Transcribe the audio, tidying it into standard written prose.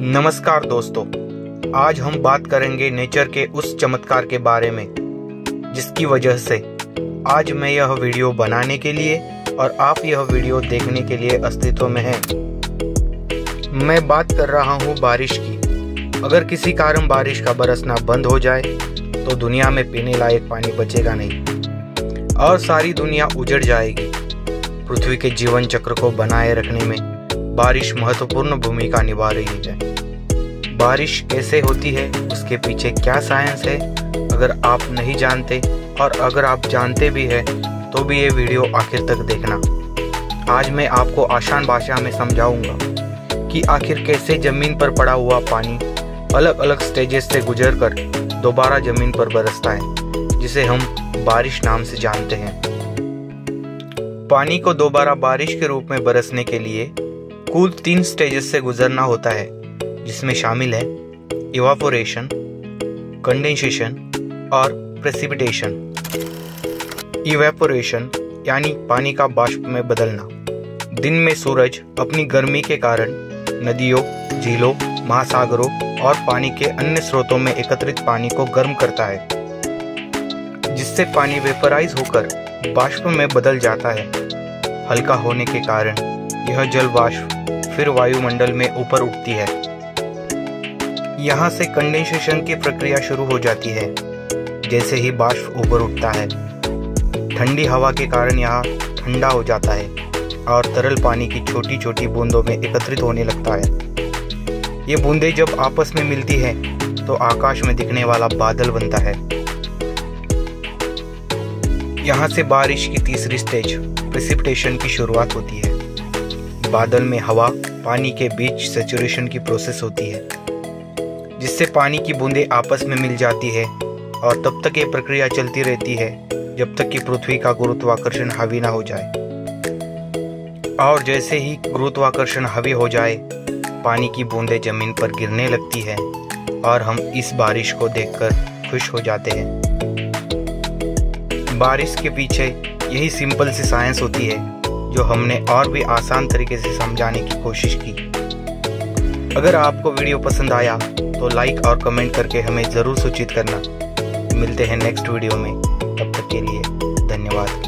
नमस्कार दोस्तों, आज हम बात करेंगे नेचर के उस चमत्कार के बारे में जिसकी वजह से आज मैं यह वीडियो बनाने के लिए और आप यह वीडियो देखने के लिए अस्तित्व में हैं। मैं बात कर रहा हूँ बारिश की। अगर किसी कारण बारिश का बरसना बंद हो जाए तो दुनिया में पीने लायक पानी बचेगा नहीं और सारी दुनिया उजड़ जाएगी। पृथ्वी के जीवन चक्र को बनाए रखने में बारिश महत्वपूर्ण भूमिका निभा रही है। बारिश कैसे होती है, उसके पीछे क्या साइंस है, अगर आप नहीं जानते और अगर आप जानते भी हैं तो भी ये वीडियो आखिर तक देखना। आज मैं आपको आसान भाषा में समझाऊंगा कि आखिर कैसे जमीन पर पड़ा हुआ पानी अलग अलग स्टेजेस से गुजरकर दोबारा जमीन पर बरसता है, जिसे हम बारिश नाम से जानते हैं। पानी को दोबारा बारिश के रूप में बरसने के लिए कुल 3 स्टेजेस से गुजरना होता है, जिसमें शामिल है इवापोरेशन, कंडेंसेशन और प्रेसिपिटेशन। इवेपोरेशन यानी पानी का बाष्प में बदलना। दिन में सूरज अपनी गर्मी के कारण नदियों, झीलों, महासागरों और पानी के अन्य स्रोतों में एकत्रित पानी को गर्म करता है, जिससे पानी वेपराइज होकर बाष्प में बदल जाता है। हल्का होने के कारण यह जल वाष्प फिर वायुमंडल में ऊपर उठती है। यहाँ से कंडेंसेशन की प्रक्रिया शुरू हो जाती है। जैसे ही बाष्प ऊपर उठता है, ठंडी हवा के कारण यहाँ ठंडा हो जाता है और तरल पानी की छोटी छोटी बूंदों में एकत्रित होने लगता है। ये बूंदें जब आपस में मिलती हैं तो आकाश में दिखने वाला बादल बनता है। यहाँ से बारिश की तीसरी स्टेज प्रेसिपिटेशन की शुरुआत होती है। बादल में हवा पानी के बीच सैचुरेशन की प्रोसेस होती है, जिससे पानी की बूंदें आपस में मिल जाती है और तब तक ये प्रक्रिया चलती रहती है जब तक कि पृथ्वी का गुरुत्वाकर्षण हावी ना हो जाए। और जैसे ही गुरुत्वाकर्षण हावी हो जाए, पानी की बूंदें जमीन पर गिरने लगती है और हम इस बारिश को देखकर खुश हो जाते हैं। बारिश के पीछे यही सिंपल सी साइंस होती है जो हमने और भी आसान तरीके से समझाने की कोशिश की। अगर आपको वीडियो पसंद आया तो लाइक और कमेंट करके हमें ज़रूर सूचित करना। मिलते हैं नेक्स्ट वीडियो में, तब तक के लिए धन्यवाद।